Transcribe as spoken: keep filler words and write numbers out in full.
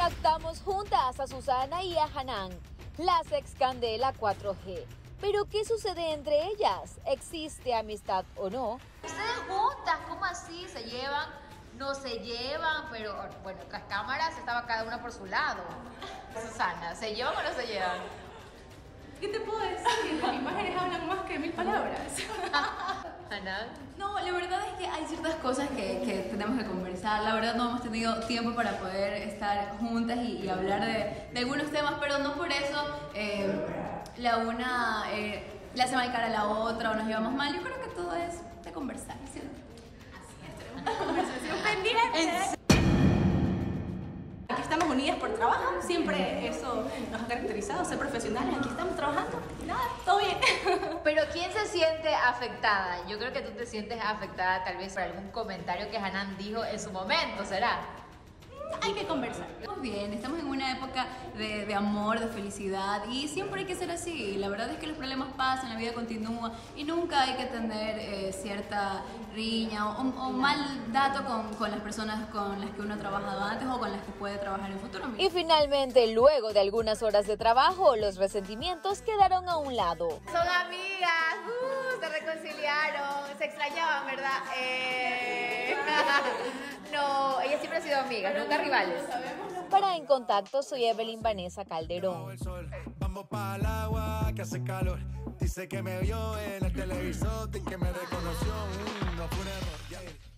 Captamos juntas a Susana y a Hanan, las ex Candela cuatro G. Pero ¿qué sucede entre ellas? ¿Existe amistad o no? Ustedes juntas, ¿cómo así? ¿Se llevan? No se llevan, pero bueno, tras cámaras estaba cada una por su lado. Susana, ¿se llevan o no se llevan? ¿Qué te puedo decir? Las imágenes hablan más que mil palabras. Hanan. No, la verdad es que hay ciertas cosas que, que tenemos que conversar. La verdad no hemos tenido tiempo para poder estar juntas y, y hablar de, de algunos temas, pero no por eso eh, la una eh, le hace mal cara a la otra o nos llevamos mal. Yo creo que todo es de conversar, ¿cierto? Así es, tenemos una conversación pendiente. Aquí estamos unidas por trabajo, siempre eso nos ha caracterizado, ser profesionales, aquí estamos trabajando, nada, todo bien. Pero ¿quién se siente afectada? Yo creo que tú te sientes afectada tal vez por algún comentario que Hanan dijo en su momento, ¿será? Hay que conversar. Estamos bien, estamos en una época de, de amor, de felicidad y siempre hay que ser así. La verdad es que los problemas pasan, la vida continúa y nunca hay que tener eh, cierta riña o, o mal dato con, con las personas con las que uno ha trabajado antes o con las que puede trabajar en el futuro. Y finalmente, luego de algunas horas de trabajo, los resentimientos quedaron a un lado. Son amigas, uh, se reconciliaron, se extrañaban, ¿verdad? Eh... No, ellas siempre han sido amigas, nunca rivales. Para En Contacto, soy Evelyn Vanessa Calderón. Vamos para el agua que hace calor. Dice que me vio en el televisor y que me reconoció. Mm, no fue un error.